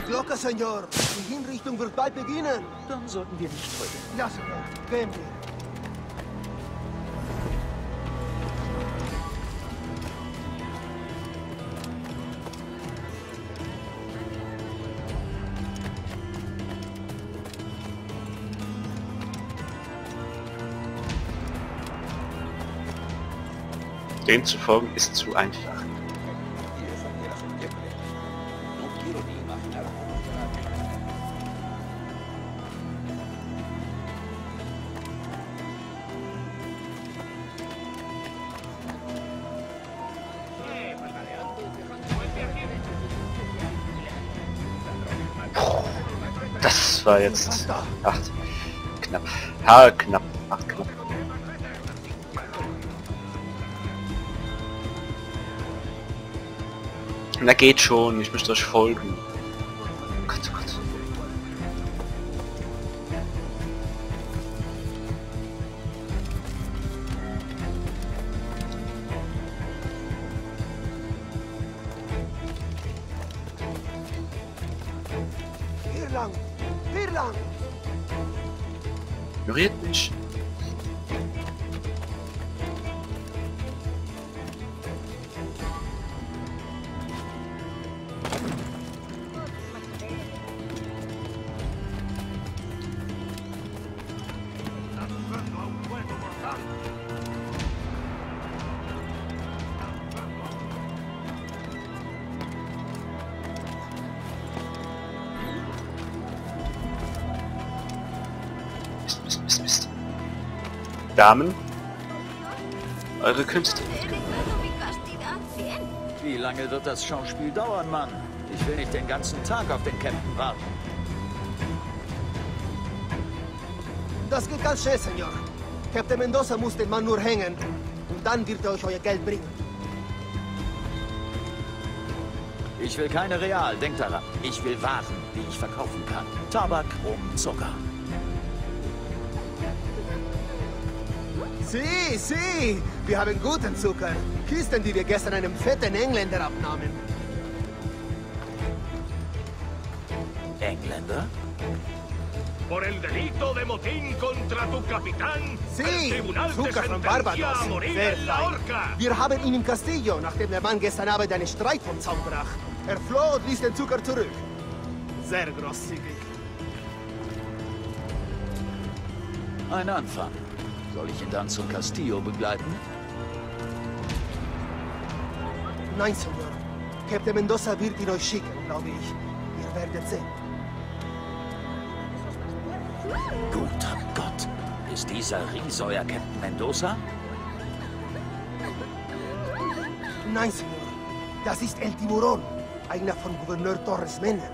Glocke, Senor. Die Hinrichtung wird bald beginnen. Dann sollten wir nicht drücken. Ja, Senor. Gehen wir. Dem zu folgen ist zu einfach. Das war jetzt 8. Knapp. Knapp. 8 knapp. Na geht schon, ich möchte euch folgen. Gott, oh Gott. Hier lang. Hier lang. Ignoriert mich. Mist. Damen, eure Künste. Wie lange wird das Schauspiel dauern, Mann? Ich will nicht den ganzen Tag auf den Captain warten. Das geht ganz schnell, Senor. Captain Mendoza muss den Mann nur hängen. Und dann wird er euch euer Geld bringen. Ich will keine Real, denkt daran. Ich will Waren, die ich verkaufen kann. Tabak, Rum, Zucker. Sie, wir haben guten Zucker. Kisten, die wir gestern einem fetten Engländer abnahmen. Engländer? Por el delito de motín contra tu capitán, el Sí, tribunal te Zucker von sentencia Barbados. a morir Sehr en la fein. horca. Wir haben ihn im Castillo, nachdem der Mann gestern Abend einen Streit vom Zaun brach. Er floh und ließ den Zucker zurück. Sehr großzügig. Ein Anfang. Soll ich ihn dann zum Castillo begleiten? Nein, Senor. Captain Mendoza wird ihn euch schicken, glaube ich. Ihr werdet sehen. Guter Gott. Ist dieser Ries euer Captain Mendoza? Nein, Senor. Das ist El Tiburón, einer von Gouverneur Torres Männern.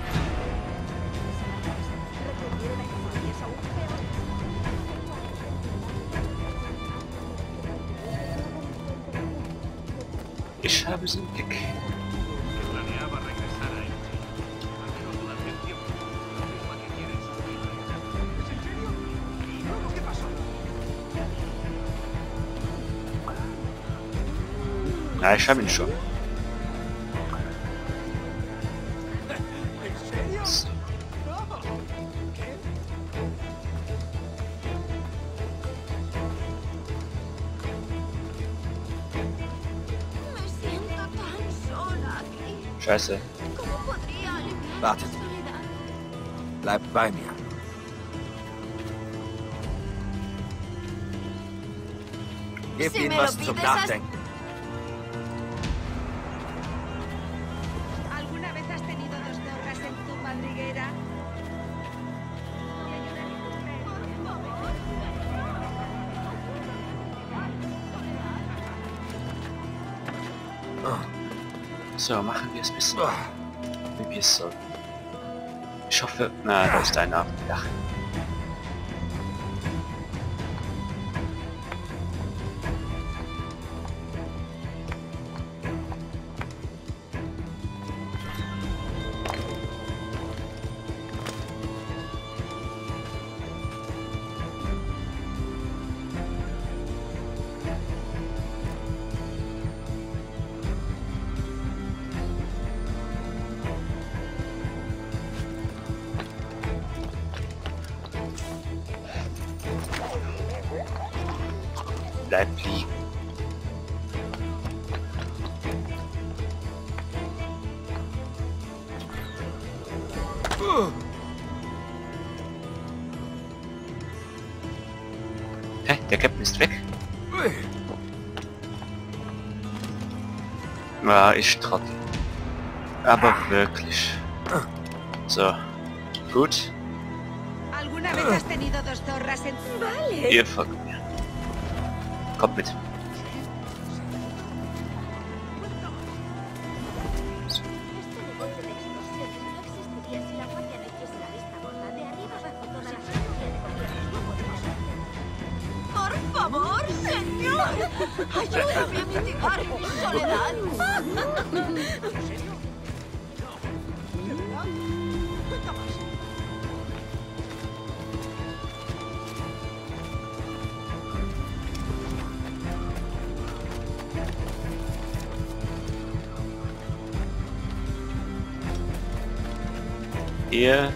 Ich habe sie im Blick. Planeaba regresar a él. Al menos durante el tiempo. La misma que quieres. ¿Es en serio? ¿Y luego qué pasó? Ja, ich habe ihn schon. ¿En serio? No. ¿Qué? Me siento tan sola aquí. Scheiße. ¿Cómo podría aliviar Wartet. mi soledad? Bleibt bei mir. Gebt Si ihm me lo was zum pides, Nachdenken. ¿Alguna vez has tenido dos drogas en tu madriguera? So, machen wir es ein bisschen, wie wir es sollten. Ich hoffe... Na, da ist einer. Ja. Bleib liegen. Hä? Der Captain ist weg? Ja, ich trottel. Aber wirklich. So. Gut. ¿Alguna vez has tenido dos zorras en tu... Vale. Ihr folgt mir. Kommt mit. Este negocio de extorsiones no existiría si la guardia no hiciese la vista gorda. De arriba abajo toda la familia de gobierno no podemos hacer. ¡Por favor, señor! ¡Ayúdame a mitigar mi soledad! ¿En serio? No. ¿De verdad? Cuenta más. Ihr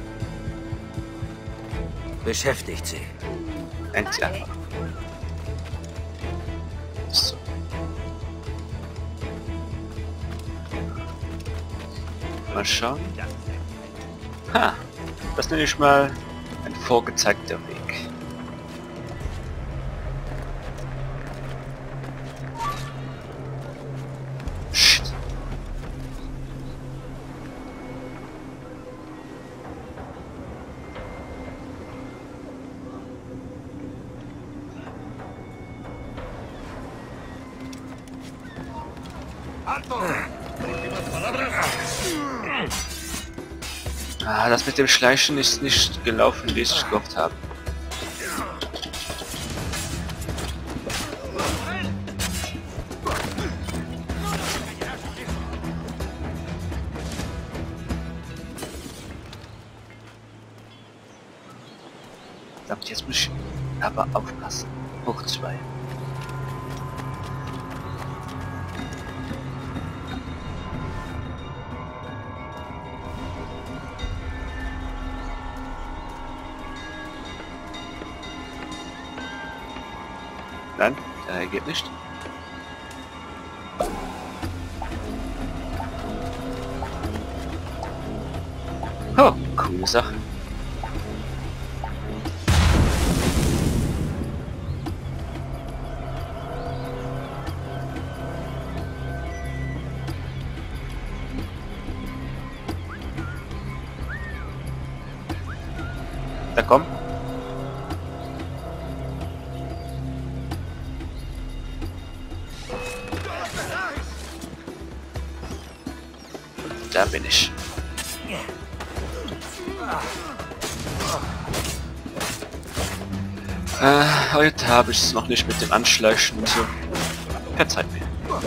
Beschäftigt sie. nennt sie einfach. So. Mal schauen. Ha! Das nenne ich mal ein vorgezeigter Weg. Psst. Ah, das mit dem Schleichen ist nicht gelaufen, wie ich gehofft habe. Verdammt, jetzt muss ich aber aufpassen. Hoch 2. Nein, geht nicht. Oh, coole Sache. Da komm. Da bin ich. Heute habe ich es noch nicht mit dem Anschleichen und so. Verzeiht mir.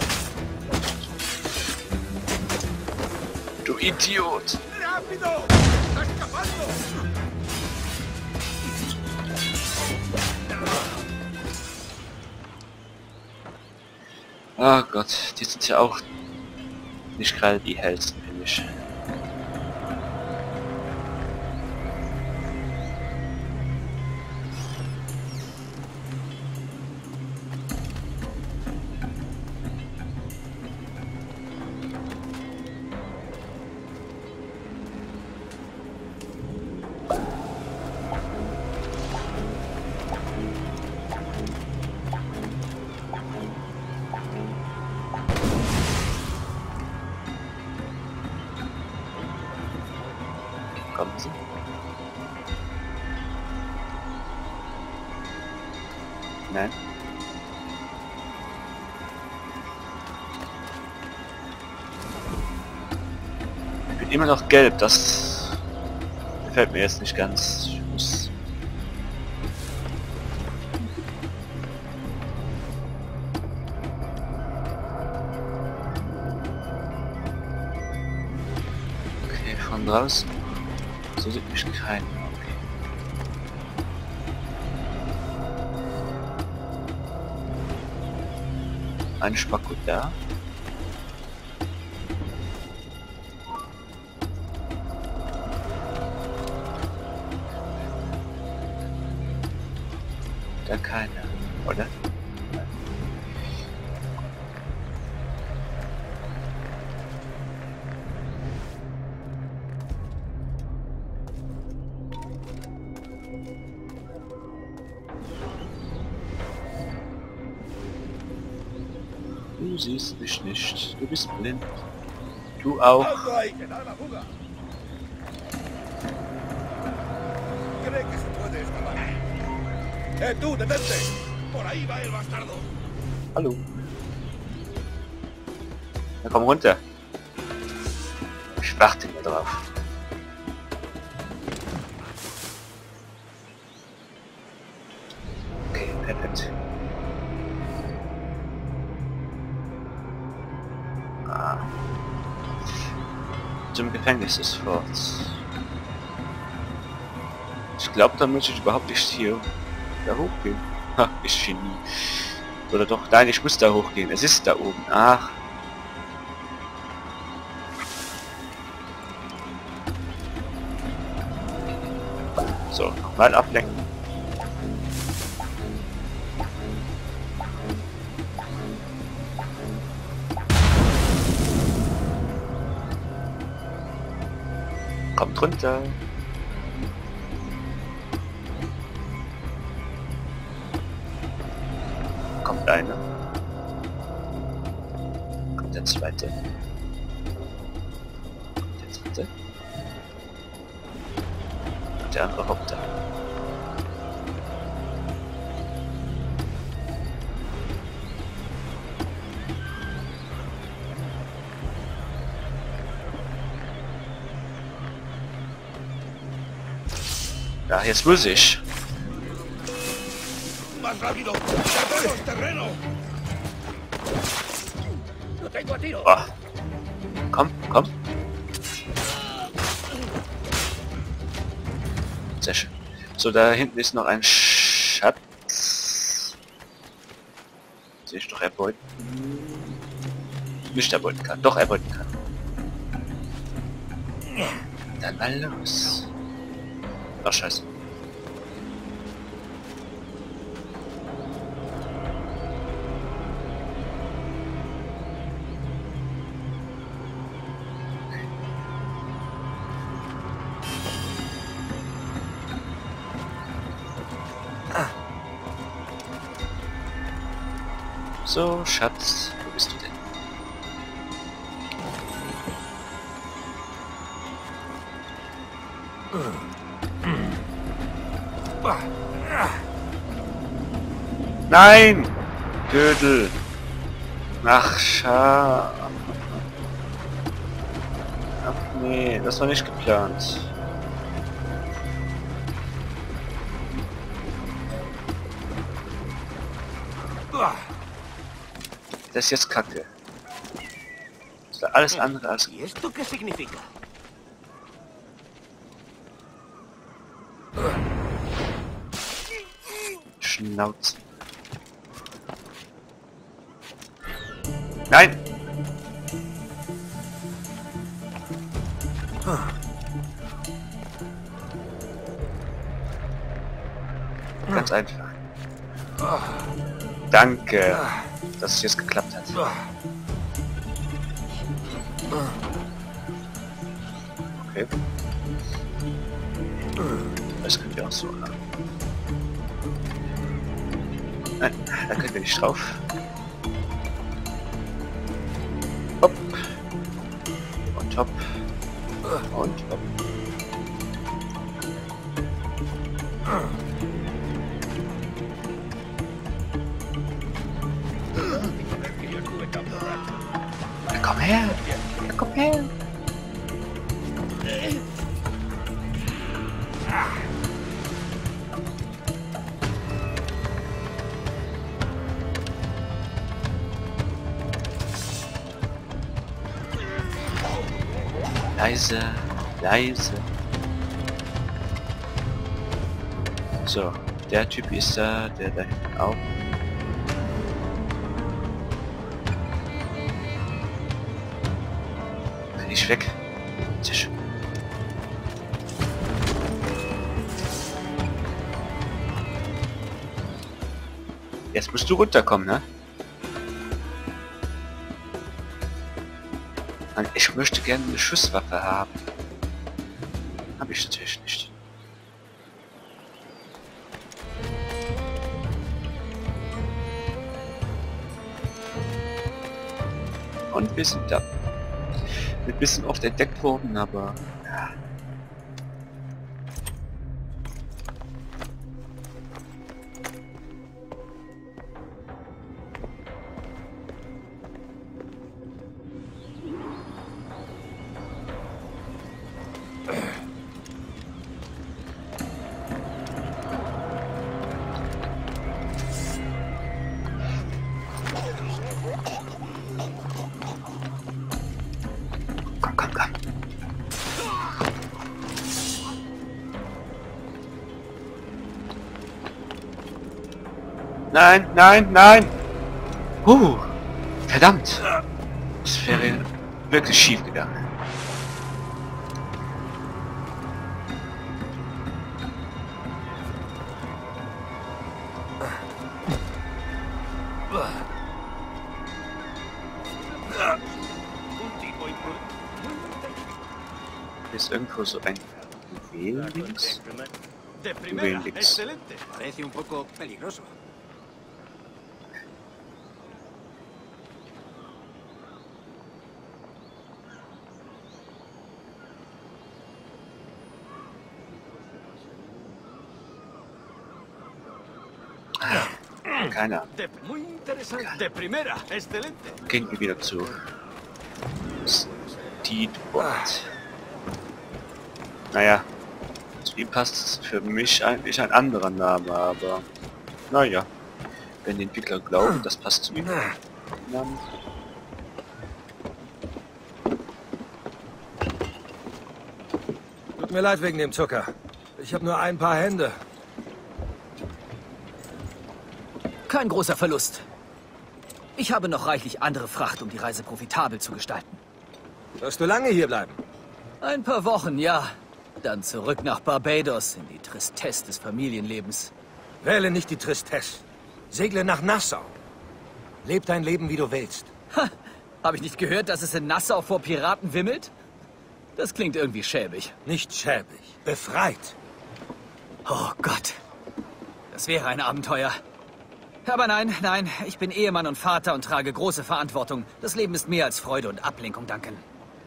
Du Idiot! Oh Gott, die sind ja auch nicht gerade die hellsten, finde ich. Kommen Sie. Nein. Ich bin immer noch gelb, das gefällt mir jetzt nicht ganz. Ich muss... Okay, von draußen. So sieht mich keiner. Okay. Ein Spacko da. Da keiner, oder? Du siehst mich nicht. Du bist blind. Du auch. ¡Alto ahí, que da la fuga! ¿Cree que se puede escapar? Tú, detente! Por ahí va el bastardo. Hallo. Na komm runter. Ich warte mir drauf. Okay, perfekt. Zum Gefängnis ist fort. Ich glaube, da muss ich überhaupt nicht hier da hochgehen. Ha, ich Genie. Oder doch, nein, ich muss da hochgehen. Es ist da oben. Ach. So, nochmal ablenken. Kommt runter. Kommt einer. Kommt der zweite. Kommt der dritte. Und der andere hoppt da. Ja, jetzt muss ich. ¡Más rápido! ¡Tenemos terreno! ¡Lo tengo a tiro! Oh. Komm, komm. Sehr schön. So, da hinten ist noch ein Schatz. Den ich doch erbeuten. Nicht erbeuten kann. Doch erbeuten kann. Dann mal los. Ach, scheiße. So, Schatz, wo bist du denn? Nein! Dödel! Ach, Ach nee, das war nicht geplant. Das ist jetzt Kacke. Das war alles andere als ¿Y esto qué significa? Schnauze. Nein! Ganz einfach. Danke, dass es jetzt geklappt hat. Okay. Das können wir auch so haben. Nein, da können wir nicht drauf. Hopp. Und hopp. Und hopp. Komm her! Komm her! Leise, leise. So, der Typ ist da, der da hinten auch. Bin ich weg? Sehr schön. Jetzt musst du runterkommen, ne? Ich möchte gerne eine Schusswaffe haben. Habe ich natürlich nicht. Und wir sind da. Wird ein bisschen oft entdeckt worden, aber... Ja. Komm, komm, komm. Nein, nein, nein! Verdammt! Das wäre wirklich schief gegangen. Hier ist irgendwo so ein Juwel links. De Juwel primera, links. excelente. Parece un poco peligroso. Keine Ahnung. Muy interesante. De primera, excelente. Gehen wir wieder zu Steedbot. Naja, zu ihm passt es für mich eigentlich ein anderer Name, aber naja, wenn die Entwickler glauben, das passt zu ihm. Namen. Tut mir leid wegen dem Zucker. Ich habe nur ein paar Hände. Kein großer Verlust. Ich habe noch reichlich andere Fracht, um die Reise profitabel zu gestalten. Wirst du lange hier bleiben? Ein paar Wochen, ja. Dann zurück nach Barbados in die Tristesse des Familienlebens. Wähle nicht die Tristesse. Segle nach Nassau. Leb dein Leben, wie du willst. Ha, habe ich nicht gehört, dass es in Nassau vor Piraten wimmelt? Das klingt irgendwie schäbig. Nicht schäbig. Befreit. Oh Gott. Das wäre ein Abenteuer. Aber nein, nein, ich bin Ehemann und Vater und trage große Verantwortung. Das Leben ist mehr als Freude und Ablenkung, Duncan.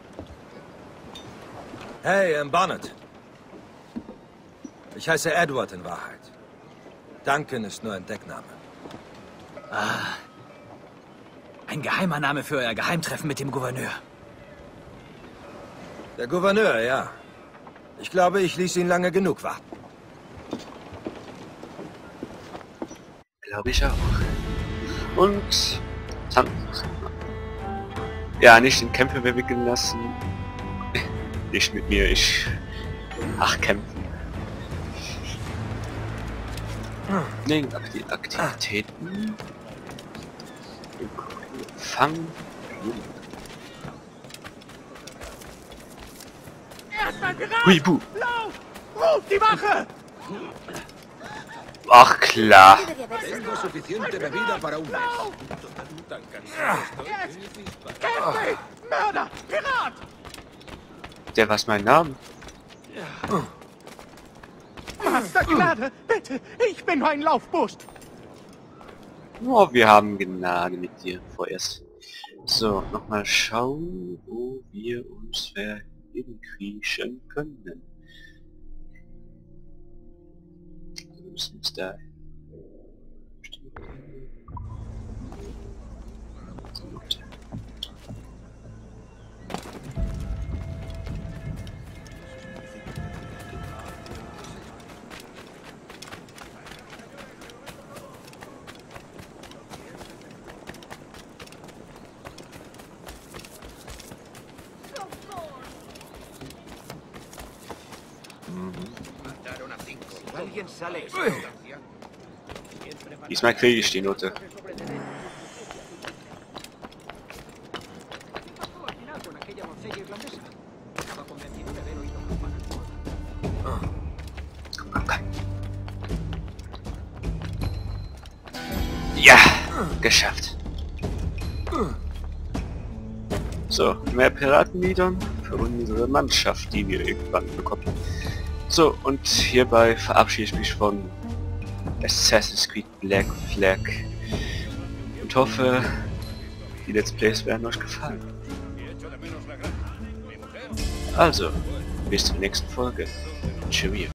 Hey, Bonnet. Ich heiße Edward in Wahrheit. Duncan ist nur ein Deckname. Ah. Ein geheimer Name für euer Geheimtreffen mit dem Gouverneur. Der Gouverneur, ja. Ich glaube, ich ließ ihn lange genug warten. Glaube ich auch. Und ja, nicht in Kämpfe verwickeln lassen. Nicht mit mir, kämpfen. Nee, Aktivitäten. Fang. Erstmal Pirat! Huibu. Lauf! Ruf die Wache! Ach klar. Tengo suficiente bebida para un mes. Kämpfe! Mörder! Pirat! Der was mein Name? Master Gnade, bitte, ich bin nur ein Laufbursch. Oh, wir haben Gnade mit dir vorerst. So, nochmal schauen, wo wir uns hinkriegen können. Wir müssen uns da... ¿Alguien sale? Diesmal kriege ich die Note. Ja, geschafft. So, mehr Piratenliedern für unsere Mannschaft, die wir irgendwann bekommen. So, und hierbei verabschiede ich mich von Assassin's Creed Black Flag und hoffe, die Let's Plays werden euch gefallen. Also, bis zur nächsten Folge. Cheerio.